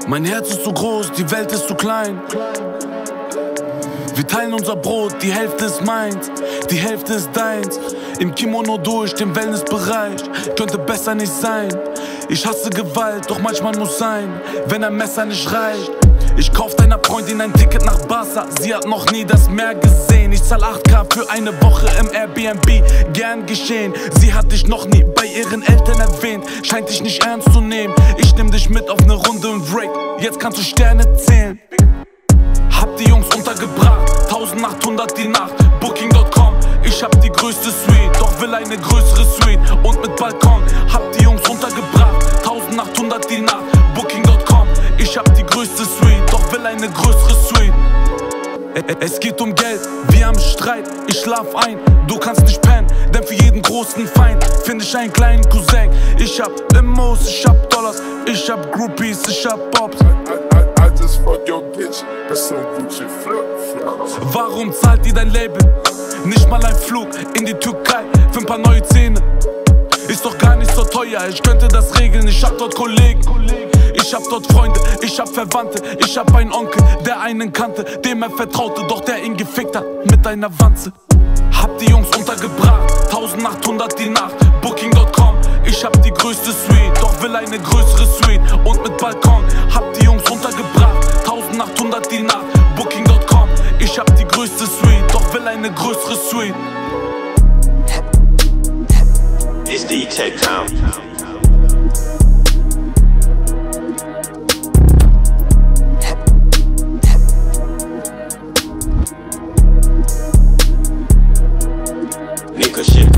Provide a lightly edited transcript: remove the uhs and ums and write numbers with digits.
Mein Herz ist zu groß, die Welt ist zu klein. Wir teilen unser Brot, die Hälfte ist meins, die Hälfte ist deins. Im Kimono durch den Wellnessbereich, könnte besser nicht sein. Ich hasse Gewalt, doch manchmal muss sein, wenn ein Messer nicht reicht. Ich kauf deiner Freundin ein Ticket nach Barca, sie hat noch nie das Meer gesehen. Ich zahl 8K für eine Woche im Airbnb, gern geschehen. Sie hat dich noch nie bei ihren Eltern erwähnt, scheint dich nicht ernst zu nehmen. Ich nehm dich mit auf ne Runde im Break, jetzt kannst du Sterne zählen. Hab die Jungs untergebracht, 1800 die Nacht, Booking.com. Ich hab die größte Suite, doch will eine größere Suite und mit Balkon. Hab die Jungs untergebracht, 1800 die Nacht, Booking.com. Ich hab die größte Suite, doch will eine größere Suite. Es geht um Geld, wir haben Streit, ich schlaf ein, du kannst nicht pennen, denn für jeden großen Feind find ich einen kleinen Cousin. Ich hab Limos, ich hab Dollars, ich hab Groupies, ich hab Pops. Warum zahlt dir dein Label nicht mal ein Flug in die Türkei für ein paar neue Zähne? Ist doch gar nicht so teuer, ich könnte das regeln, ich hab dort Kollegen. Ich hab dort Freunde, ich hab Verwandte, ich hab einen Onkel, der einen kannte, dem er vertraute, doch der ihn gefickt hat mit einer Wanze. Hab die Jungs untergebracht, 1800 die Nacht, Booking.com. Ich hab die größte Suite, doch will eine größere Suite und mit Balkon. Hab die Jungs untergebracht, 1800 die Nacht, Booking.com. Ich hab die größte Suite, doch will eine größere Suite. It's D-Tech Town. Nigga shit.